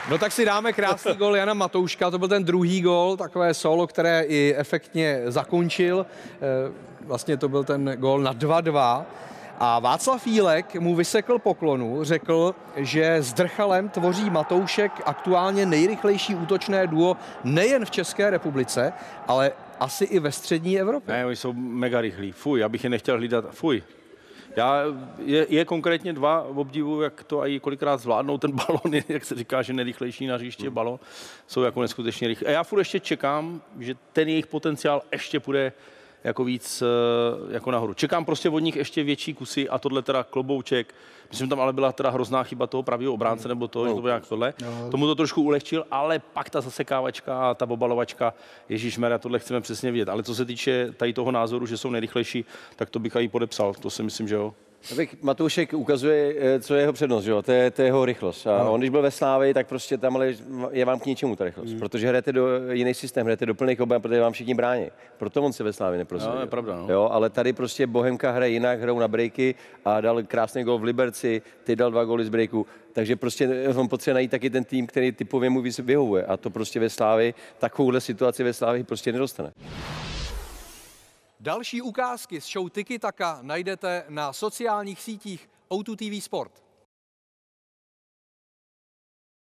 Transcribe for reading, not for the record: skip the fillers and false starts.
No tak si dáme krásný gól Jana Matouška, to byl ten druhý gól, takové solo, které i efektně zakončil. Vlastně to byl ten gól na 2-2. A Václav Jílek mu vysekl poklonu, řekl, že s Drchalem tvoří Matoušek aktuálně nejrychlejší útočné duo nejen v České republice, ale asi i ve střední Evropě. Ne, oni jsou mega rychlí. Fuj, já bych je nechtěl hlídat. Fuj. Je konkrétně dva v obdivu, jak to i kolikrát zvládnou ten balon, jak se říká, že nejrychlejší na hřiště balon, jsou jako neskutečně rychlí. A já furt ještě čekám, že ten jejich potenciál ještě půjde jako víc jako nahoru. Čekám prostě od nich ještě větší kusy a tohle teda klobouček. Myslím, tam ale byla teda hrozná chyba toho pravého obránce nebo toho, že to bylo nějak tohle. Tomu to trošku ulehčil, ale pak ta zasekávačka a ta obalovačka, ježišmarja, tohle chceme přesně vidět. Ale co se týče tady toho názoru, že jsou nejrychlejší, tak to bych i podepsal. To si myslím, že jo. Matoušek ukazuje, co je jeho přednost, že jo? To je jeho rychlost. A on, když byl ve Slávii, tak prostě tam ale je vám k ničemu ta rychlost, protože hrajete do jiný systém, hrajete do plných obrán, protože vám všichni brání. Proto on se ve Slávii neprosadil. No, je pravda, no. Jo, ale tady prostě Bohemka hraje jinak, hrajou na breaky a dal krásný gol v Liberci, ty dal 2 góly z breaku. Takže prostě on potřebuje najít taky ten tým, který typově mu vyhovuje. A to prostě ve Slávii, takovouhle situaci ve Slávii prostě nedostane. Další ukázky z show Tiki Taka najdete na sociálních sítích O2 TV Sport.